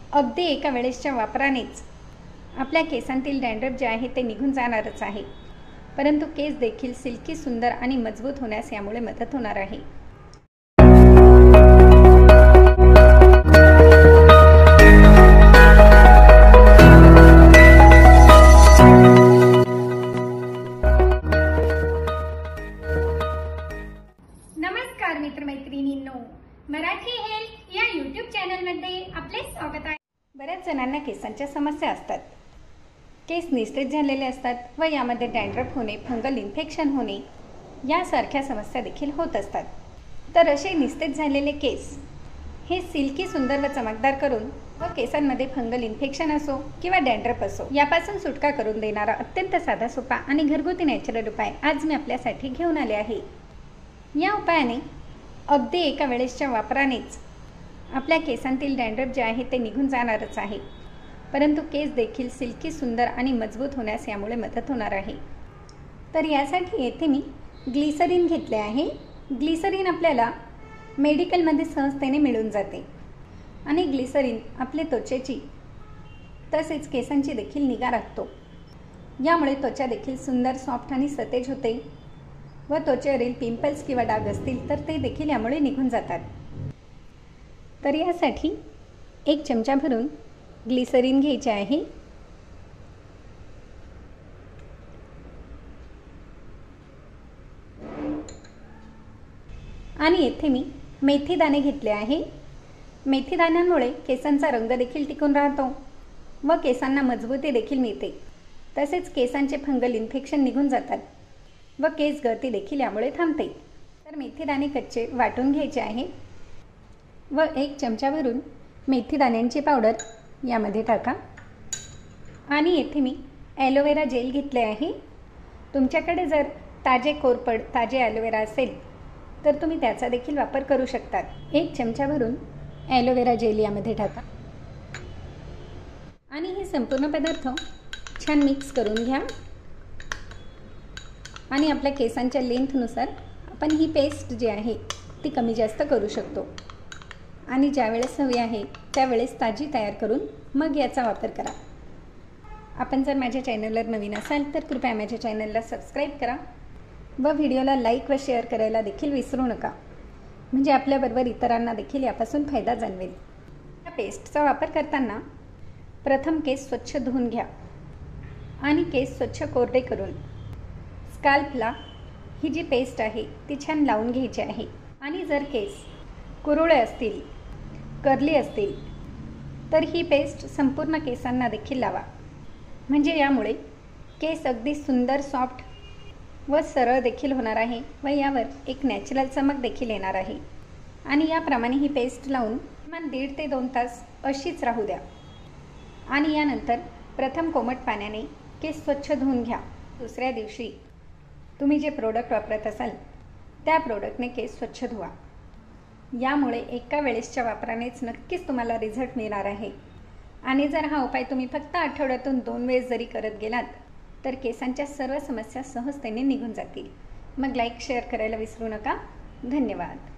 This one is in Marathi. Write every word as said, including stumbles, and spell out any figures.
अगदी एका वेळेसच्या वापरानेच आपल्या केसांतील डॅन्ड्रफ जे आहे ते निघून जाणारच आहे, परंतु केस देखील सिल्की, सुंदर आणि मजबूत होण्यास यामुळे मदत होणार आहे। नमस्कार मित्रमैत्रिणींनो, मराठी हेल्थ या यूट्यूब चॅनलमध्ये आपले स्वागत आहे। बऱ्याच जणांना केसांच्या समस्या असतात, केस निस्तेज झालेले असतात व यामध्ये डॅन्ड्रफ होणे, फंगल इन्फेक्शन होणे यासारख्या समस्या देखील होत असतात। तर असे निस्तेज झालेले केस हे सिल्की, सुंदर व चमकदार करून व केसांमध्ये फंगल इन्फेक्शन असो किंवा डॅन्ड्रफ असो यापासून सुटका करून देणारा अत्यंत साधा, सोपा आणि घरगुती नॅचरल उपाय आज मी आपल्यासाठी घेऊन आले आहे। या उपायाने अगदी एका वेळेसच्या वापरानेच आपल्या केसांतील डॅन्ड्रफ जे आहे ते निघून जाणारच आहे, परंतु केस देखील सिल्की, सुंदर आणि मजबूत होण्यास यामुळे मदत होणार आहे। तर यासाठी येथे मी ग्लिसरीन घेतले आहे। ग्लिसरीन आपल्याला मेडिकलमध्ये सहजतेने मिळून जाते आणि ग्लिसरीन आपले त्वचेची तसेच केसांची देखील निगा राखतो। यामुळे त्वचा देखील सुंदर, सॉफ्ट आणि सतेज होते व त्वचेवरील पिंपल्स किंवा डाग असतील तर ते देखील यामुळे निघून जातात। तर यासाठी एक चमचा भरून ग्लिसरीन घ्यायचे आहे। आणि येथे मी मेथी दाणे घेतले आहे। मेथी दाण्यांमुळे केसांचा रंग देखील टिकून राहतो व केसांना मजबूती देखील मिळते, तसेच केसांचे फंगल इन्फेक्शन निघून जातात व केस गळती देखील यामुळे थांबते। तर मेथी दाणे कच्चे वाटून घ्यायचे आहे व एक चमचा भरून मेथी दाण्यांची पावडर यामध्ये टाका। आणि येथे मी ॲलोवेरा जेल घेतले आहे। तुमच्याकडे जर ताजे कोरपड, ताजे ॲलोवेरा असेल तर तुम्ही त्याचा देखील वापर करू शकतात। एक चमचा भरून ॲलोवेरा जेल यामध्ये टाका आणि हे संपूर्ण पदार्थ छान मिक्स करून घ्या। आणि आपल्या केसांच्या लेंथनुसार आपण ही पेस्ट जी आहे ती कमी जास्त करू शकतो आणि ज्यावेळेस हवी आहे त्यावेळेस ताजी तयार करून मग याचा वापर करा। आपण जर माझ्या चॅनलवर नवीन असाल तर कृपया माझ्या चॅनलला सबस्क्राईब करा व व्हिडिओला लाईक व शेअर करायला देखील विसरू नका, म्हणजे आपल्याबरोबर इतरांना देखील यापासून फायदा जाणवेल। या पेस्टचा वापर करताना प्रथम केस स्वच्छ धुवून घ्या आणि केस स्वच्छ कोरडे करून स्काल्पला ही जी पेस्ट आहे ती छान लावून घ्यायची आहे। आणि जर केस कुरळे असतील, कर्ली असतील तर ही पेस्ट संपूर्ण केसांना देखील लावा, म्हणजे यामुळे केस अगदी सुंदर, सॉफ्ट व सरळ देखील होणार आहे व यावर एक नॅचरल चमक देखील येणार आहे। आणि याप्रमाणे ही पेस्ट लावून किमान दीड ते दोन तास अशीच राहू द्या आणि यानंतर प्रथम कोमट पाण्याने केस स्वच्छ धुवून घ्या। दुसऱ्या दिवशी तुम्ही जे प्रोडक्ट वापरत असाल त्या प्रोडक्टने केस स्वच्छ धुवा। यामुळे एका वेळेसच्या वापरानेच नक्कीच तुम्हाला रिझल्ट मिळणार आहे। आणि जर हा उपाय तुम्ही फक्त आठवड्यातून दोन वेळेस जरी करत गेलात तर केसांच्या सर्व समस्या सहजतेने निघून जातील। मग लाईक, शेअर करायला विसरू नका। धन्यवाद।